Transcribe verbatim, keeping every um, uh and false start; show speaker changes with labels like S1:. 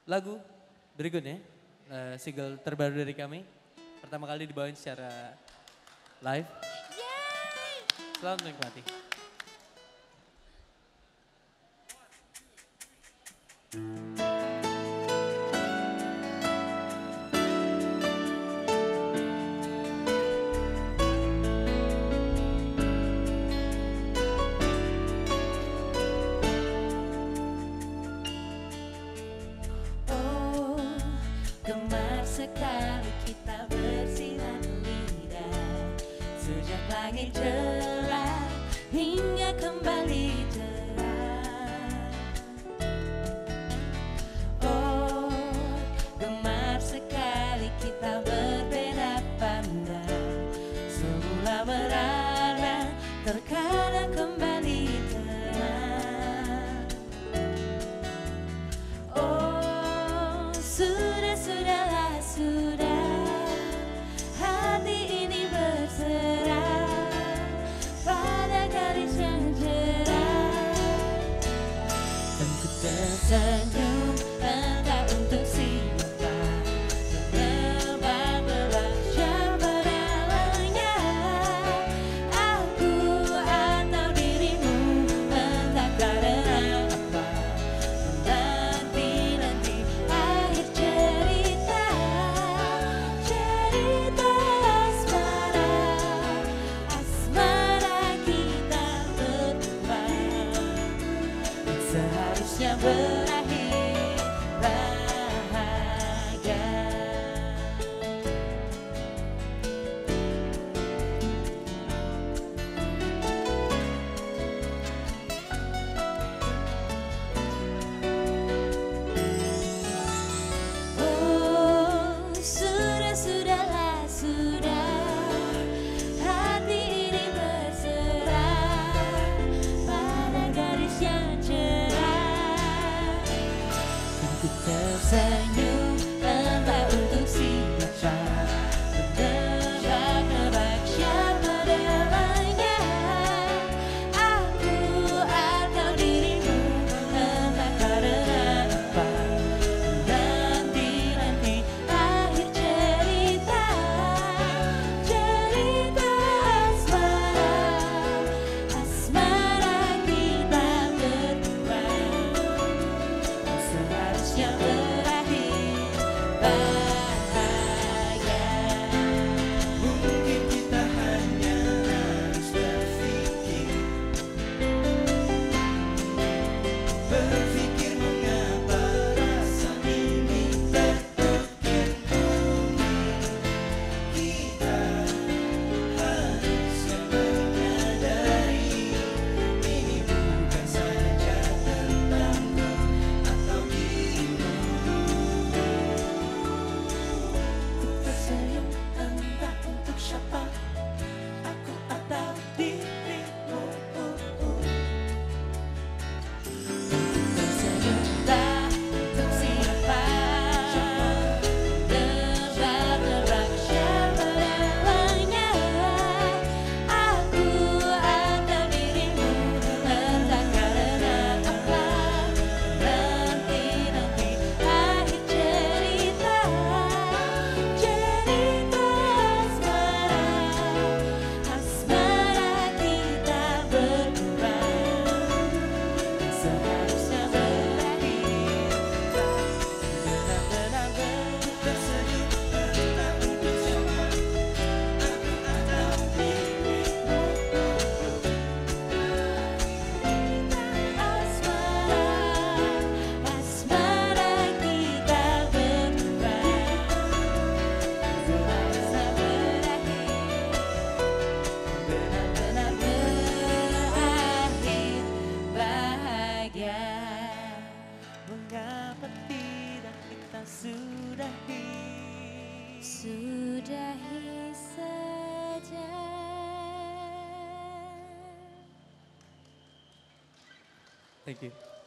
S1: lagu berikutnya, uh, single terbaru dari kami. Pertama kali dibawain secara live. Selamat menikmati.
S2: Gemar sekali kita bersilat lidah sejak langit cerah hingga kembali terang. Oh, gemar sekali kita berbeda pandang. Semula merana, terkadang kembali tenang. Oh, sudah sudahlah sudah, hati ini berserah pada garis yang cerah. Dan ku tersenyum entah untuk siapa, menebak-nebak siapa dalamnya, aku atau dirimu, entah karena apa. Nanti-nanti akhir cerita, cerita asmara, asmara kita berdua seharusnya berakhir bahagia. Oh, sudah sudahlah sudah, hati ini berserah pada garis yang cerah. Dan ku tersenyum entah untuk siapa, menebak-nebak siapa dalamnya, aku atau dirimu, entah karena apa. Nanti-nanti akhir cerita, cerita asmara, asmara kita berdua seharusnya berakhir bahagia.
S3: Mungkin kita hanya harus berpikir, berpikir mengapa rasa ini terukir-ukir. Kita harusnya menyadari ini bukan saja tentangku atau dirimu.
S2: Tersenyum entah untuk siapa, aku atau dirimu. Tersenyumlah untuk siapa, tebak-tebak siapa dalamnya, aku atau dirimu, entah karena apa. Nanti-nanti akhir cerita, cerita asmara, asmara kita berdua seharusnya berakhir. Benar-benar
S3: Tersenyum entah untuk siapa, aku atau dirimu.
S2: asmara, asmara kita berdua seharusnya berakhir. Benar-benar berakhir bahagia.
S3: Mengapa tidak kita sudahi?
S2: Sudahi saja.
S1: Thank you.